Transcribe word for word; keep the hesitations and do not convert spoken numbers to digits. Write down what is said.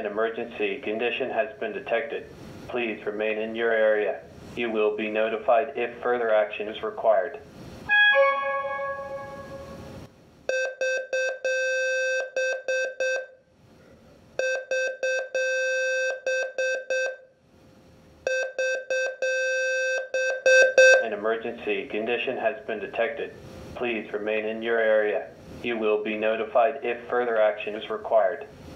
An emergency condition has been detected. Please remain in your area. You will be notified if further action is required. An emergency condition has been detected. Please remain in your area. You will be notified if further action is required.